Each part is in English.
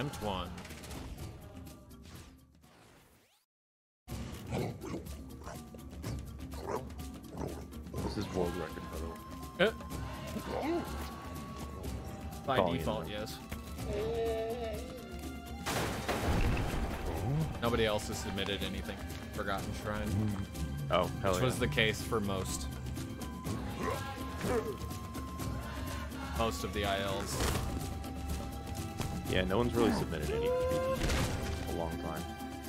Attempt 1. This is world record, by the way. By Calling default, it. yes. Nobody else has submitted anything. Forgotten Shrine. Oh, hell Which yeah. was the case for most of the ILs. Yeah, no one's really submitted any PvP in a long time.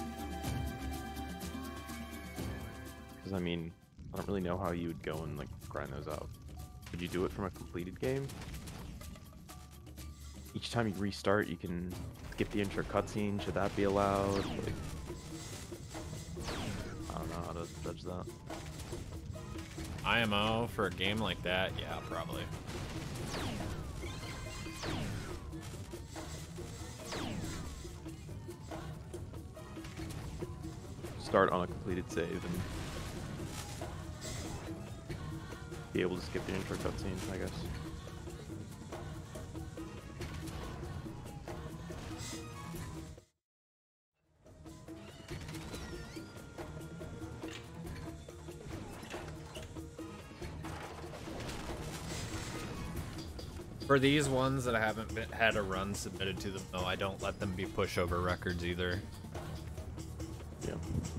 Because, I mean, I don't really know how you would go and, like, grind those out. Would you do it from a completed game? Each time you restart, you can skip the intro cutscene. Should that be allowed? Like, I don't know how to judge that. IMO for a game like that? Yeah, probably. Start on a completed save and be able to skip the intro cutscene, I guess. For these ones that I haven't had a run submitted to them, though, I don't let them be pushover records either. Yeah.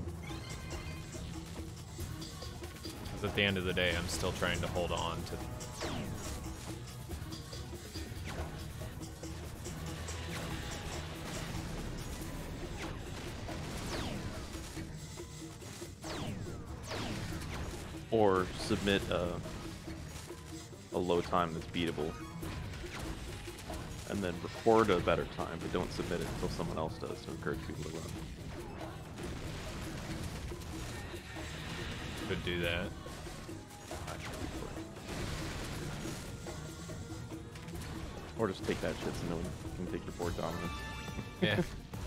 Because at the end of the day, I'm still trying to hold on to. Or submit a low time that's beatable. And then record a better time, but don't submit it until someone else does to encourage people to run. Could do that. Or just take that shit so no one can take your board dominance. Yeah.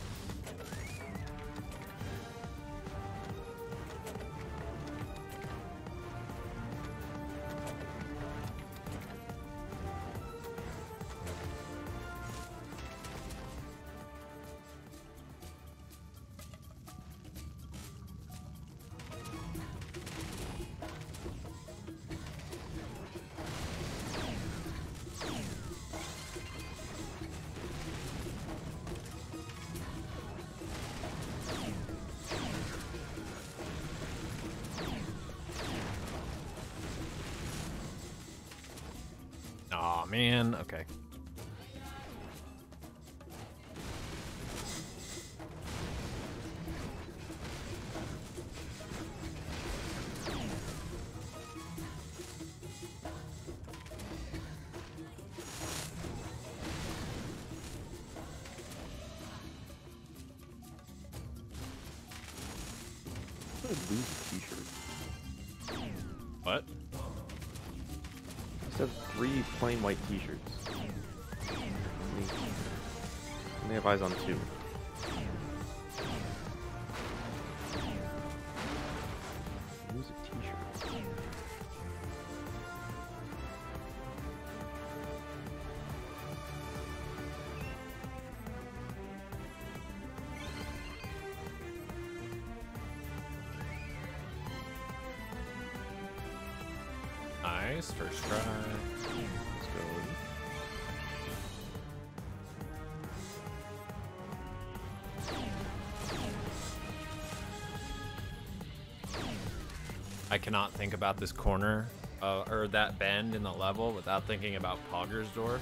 Aw, man. Okay. I'm gonna lose a t-shirt. What? I just have 3 plain white t-shirts. Only have eyes on 2. Lose a t-shirt. Nice. First try. Let's go. I cannot think about this corner or that bend in the level without thinking about Poggersdorf.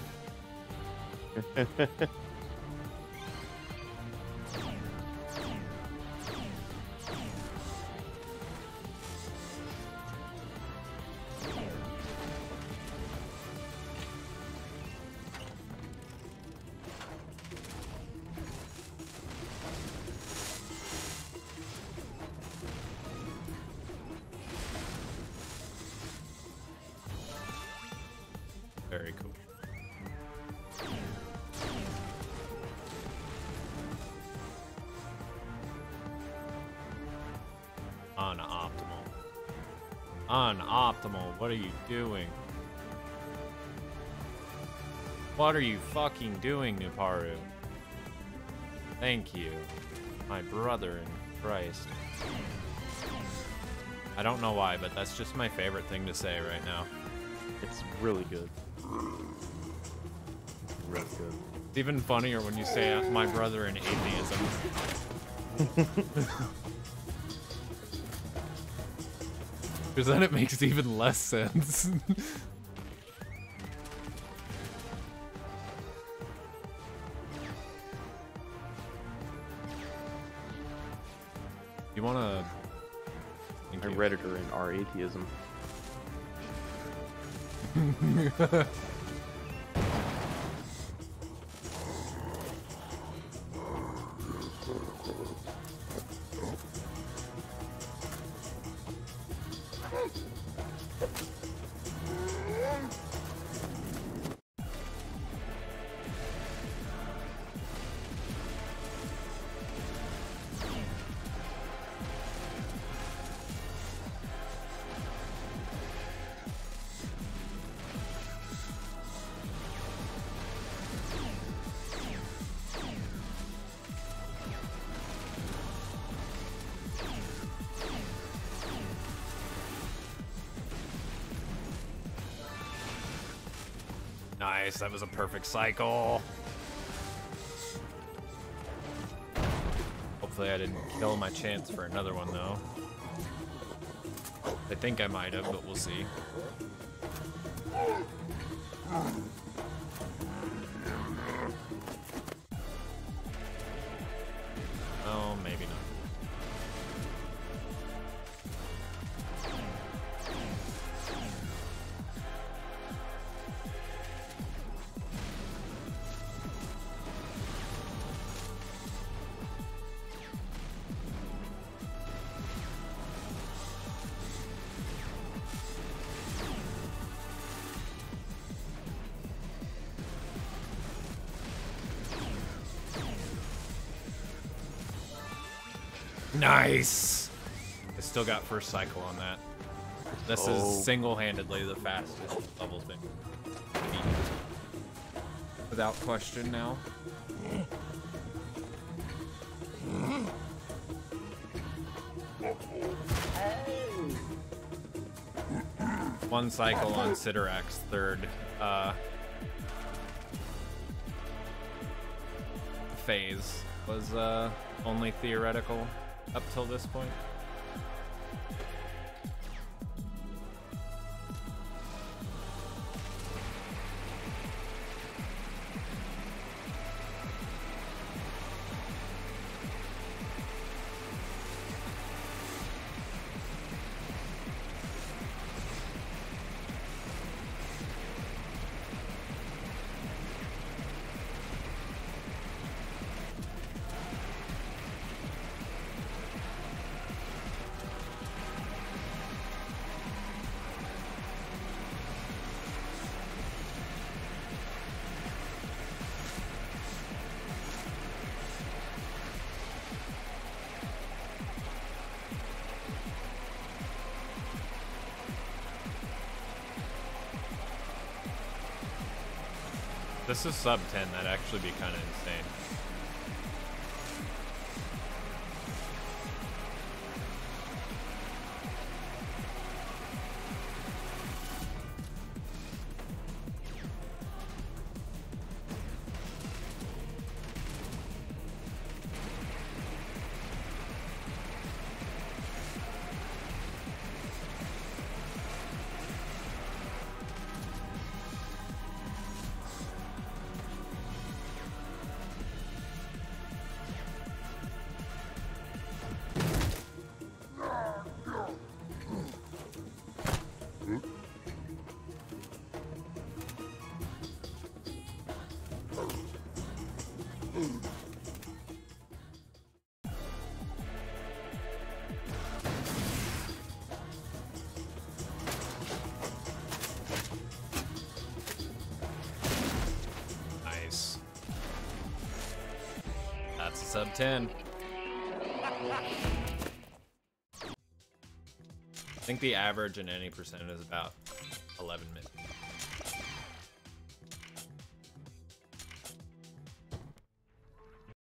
Very cool. Unoptimal. Unoptimal. What are you doing? What are you fucking doing, Nuparu? Thank you, my brother in Christ. I don't know why, but that's just my favorite thing to say right now. It's really good. Really good. It's even funnier when you say my brother in atheism. Because then it makes even less sense. You wanna... I Redditor in our atheism. Nice, that was a perfect cycle. Hopefully I didn't kill my chance for another one though. I think I might have, but we'll see. Oh, maybe not. Nice! I still got first cycle on that. This is single-handedly the fastest level's been beaten. Without question now. One cycle on Sidorak's third phase was only theoretical up till this point. This is sub 10, that'd actually be kind of insane. Nice. That's a sub 10. I think the average in any percent is about 11 minutes.